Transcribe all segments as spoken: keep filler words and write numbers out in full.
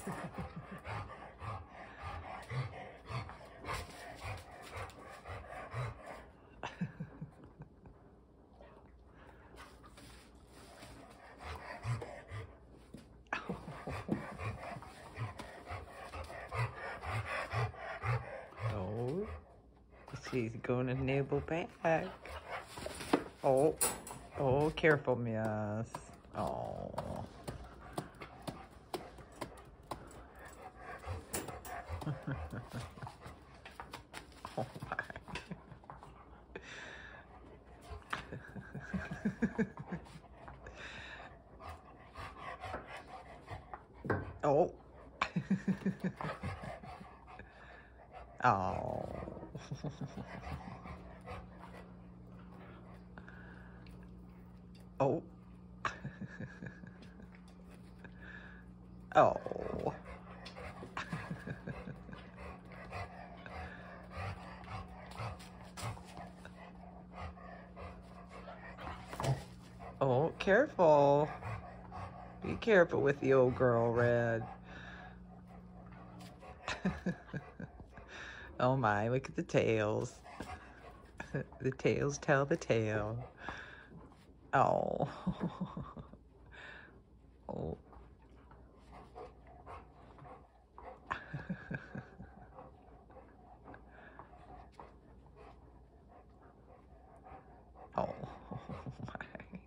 Oh, she's gonna nibble back. Oh, oh, careful, miss. Oh. Oh my. Oh. Oh. Oh. Oh. Oh, careful. Be careful with the old girl, Red. Oh my, look at the tails. The tails tell the tale. Oh. Oh. Oh my.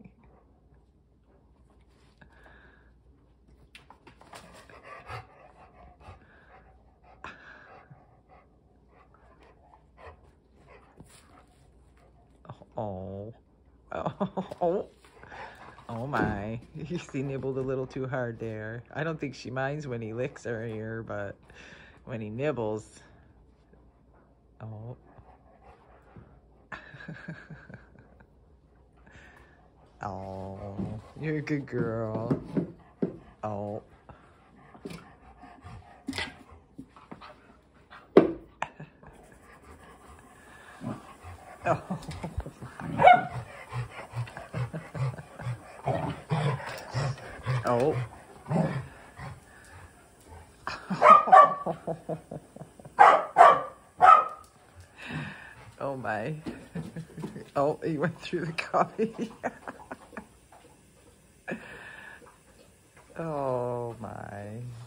Oh. Oh. Oh. Oh my. He nibbled a little too hard there. I don't think she minds when he licks her ear, but when he nibbles. Oh. Oh, you're a good girl. Oh. Oh. Oh. Oh my. Oh, he went through the coffee. Oh my.